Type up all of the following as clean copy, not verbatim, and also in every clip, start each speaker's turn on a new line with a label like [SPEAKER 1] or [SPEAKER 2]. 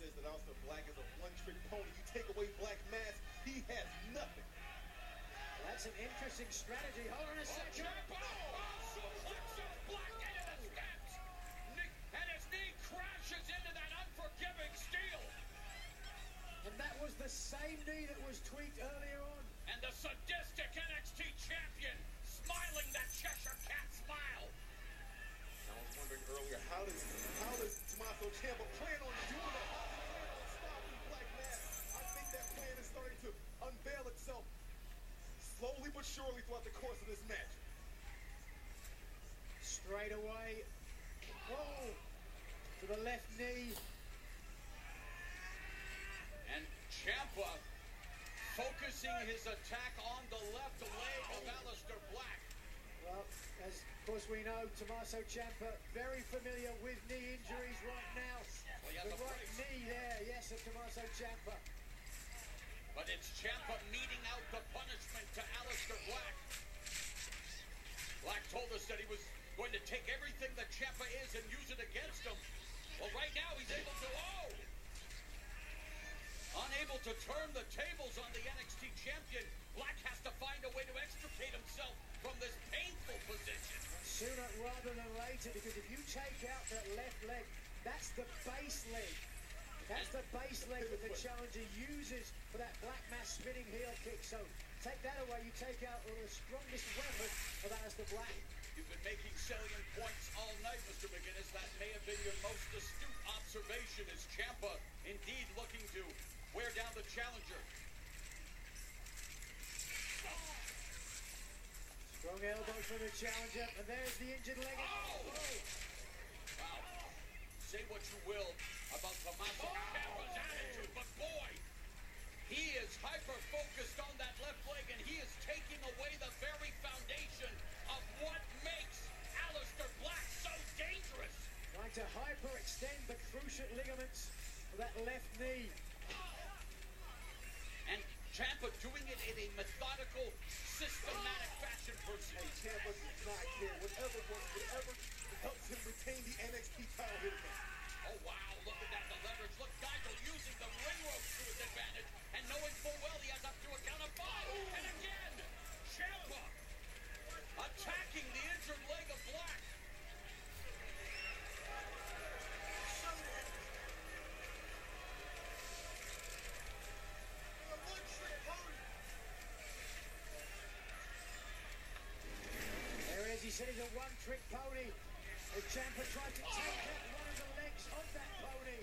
[SPEAKER 1] says that Aleister Black is a one-trick pony. You take away Black Mass, he has nothing.
[SPEAKER 2] Well, that's an interesting strategy. Hold on a second.
[SPEAKER 3] Black into the steps. And his knee crashes into that unforgiving steel.
[SPEAKER 2] And that was the same knee that was tweaked earlier on.
[SPEAKER 3] And the sadistic NXT champion smiling that Cheshire Cat smile.
[SPEAKER 1] I was wondering earlier, how does Tommaso Ciampa plan on doing that? How does he plan on stopping Black Mass? I think that plan is starting to unveil itself slowly but surely throughout the course of this match.
[SPEAKER 2] Straight away. Oh, to the left knee.
[SPEAKER 3] And Ciampa focusing his attack on the left leg of Aleister Black.
[SPEAKER 2] Well, as of course we know, Tommaso Ciampa very familiar with knee injuries right now.
[SPEAKER 3] Well,
[SPEAKER 2] the right knee there, yes, of Tommaso Ciampa.
[SPEAKER 3] But it's Ciampa meting out the punishment to Aleister Black. Black told us that he was going to take everything that Ciampa is and use it against him. Well, right now he's able to, unable to turn the tables on the NXT champion. Black has to find a way to extricate himself from this painful position.
[SPEAKER 2] Sooner rather than later, because if you take out that left leg, that's the base leg. That's the base leg that the challenger uses for that Black Mass spinning heel kick. So take that away, you take out one of the strongest weapons of Aleister Black.
[SPEAKER 3] You've been making salient points all night, Mr. McGinnis. That may have been your most astute observation. Is Ciampa indeed looking to wear down the challenger?
[SPEAKER 2] Strong elbow from the challenger, and there's the injured leg.
[SPEAKER 3] Wow. Say what you will about Tommaso Ciampa's attitude, but boy, he is hyper-focused on that left leg, and he is taking away the very foundation of what makes Aleister Black so dangerous.
[SPEAKER 2] Trying to hyperextend the cruciate ligaments of that left knee.
[SPEAKER 3] And Ciampa doing it in a methodical, systematic fashion, Percy.
[SPEAKER 1] Hey, Ciampa does not care. Whatever works, whatever helps him retain the NXT title here.
[SPEAKER 3] Oh, wow, look at that, the leverage. Look, Geigel using the ring ropes to his advantage, and knowing full well he has up to a count of 5. And again, Ciampa attacking the injured leg of Black.
[SPEAKER 2] There he is, he said he's a one-trick pony. And Ciampa tried to take out one of the legs of that pony.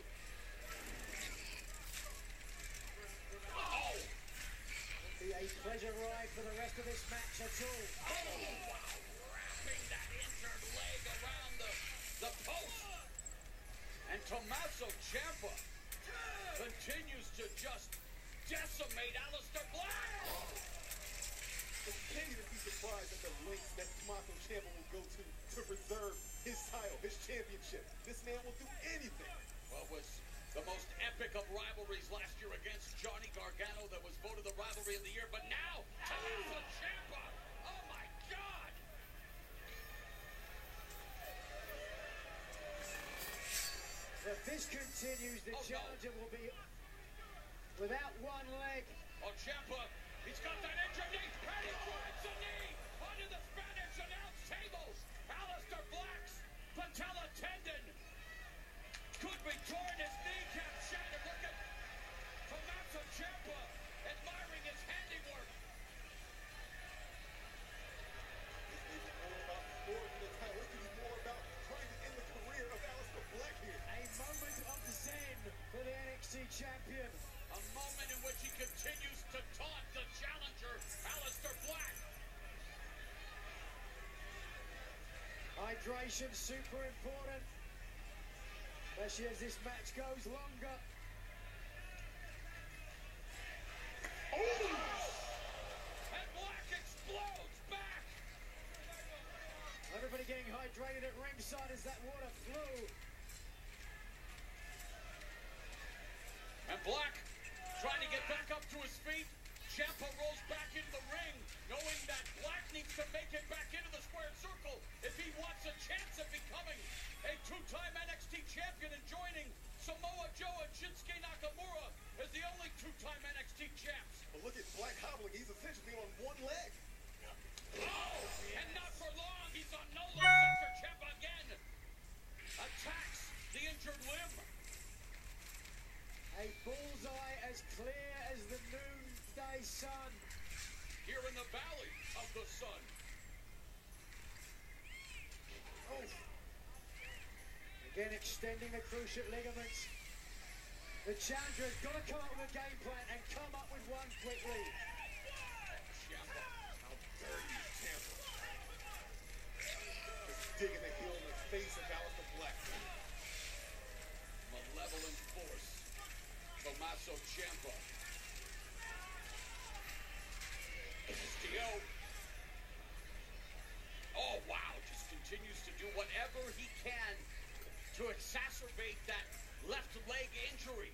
[SPEAKER 2] Won't be a pleasure ride for the rest of this match at all.
[SPEAKER 3] Wow, wrapping that injured leg around the post. And Tommaso Ciampa continues to just decimate Aleister Black.
[SPEAKER 1] Continue to be surprised at the lengths that Tommaso Ciampa will go to preserve his title, his championship. This man will do anything.
[SPEAKER 3] What was the most epic of rivalries last year against Johnny Gargano that was voted the rivalry of the year, but now Tommaso Ciampa. Oh my God!
[SPEAKER 2] If this continues, the challenger will be without one leg.
[SPEAKER 3] Oh, Ciampa, he's got that injured knee, and he drives the knee onto the Spanish announce tables. Aleister Black's patella tendon could be torn, his kneecap shattered. Look at Tommaso Ciampa admiring his handiwork.
[SPEAKER 1] This is more about more than the title. This is more about trying to end the career of Aleister Black here.
[SPEAKER 2] A moment of zen for the NXT champion.
[SPEAKER 3] A moment in which he continues to taunt the challenger, Aleister Black.
[SPEAKER 2] Hydration super important, especially as this match goes longer.
[SPEAKER 3] And Black explodes back.
[SPEAKER 2] Everybody getting hydrated at ringside as that water flew.
[SPEAKER 3] And Black trying to get back up to his feet. Ciampa rolls back into the ring, knowing that Black needs to make it back into the squared circle if he wants a chance of becoming a two-time NXT champion and joining Samoa Joe and Shinsuke Nakamura as the only two-time NXT champs.
[SPEAKER 1] But look at Black hobbling. He's essentially on one leg.
[SPEAKER 3] Oh, and not for long. He's on no legs after Ciampa again. Attacks the injured limb.
[SPEAKER 2] A bullseye as clear as the noonday sun.
[SPEAKER 3] Here in the Valley of the Sun.
[SPEAKER 2] Oh. Again, extending the cruciate ligaments. The challenger has got to come up with a game plan and come up with one quickly.
[SPEAKER 3] Ciampa.
[SPEAKER 1] How dirty is Ciampa? Just digging the heel in the face of Aleister Black.
[SPEAKER 3] Malevolent force. Tommaso Ciampa. Castillo. Oh, wow. Just continues to do whatever he can to exacerbate that left leg injury.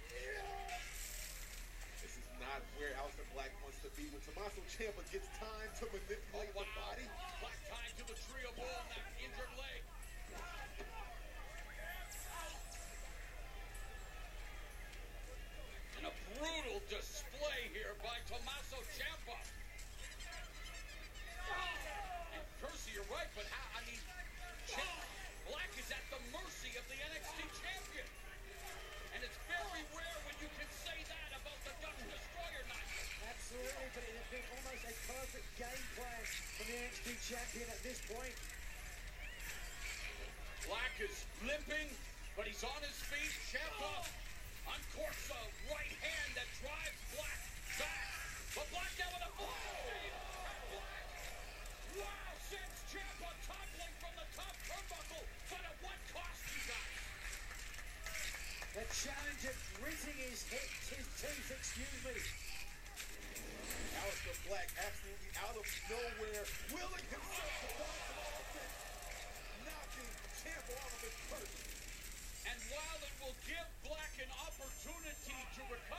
[SPEAKER 1] This is not where Aleister Black wants to be. When Tommaso Ciampa gets time to manipulate the body.
[SPEAKER 3] Black tied to the trio ball on that injured leg. And a brutal display here by Tommaso Ciampa. And Percy, you're right, but how? I mean, Black is at the mercy of the NXT champion. And it's very rare when you can say that about the Dutch Destroyer knife.
[SPEAKER 2] Absolutely, but it has been almost a perfect game plan for the NXT champion at this point.
[SPEAKER 3] Black is limping, but he's on his feet. Ciampa uncorks a right hand that drives Black back. But Black down with a wow, sends Ciampa toppling from the top turnbuckle. But at what cost, you guys?
[SPEAKER 2] The challenger gritting his teeth, excuse me.
[SPEAKER 1] Aleister Black absolutely out of nowhere, willing himself to launch an offense, knocking Ciampa off of his perch.
[SPEAKER 3] And while it will give Black an opportunity to recover,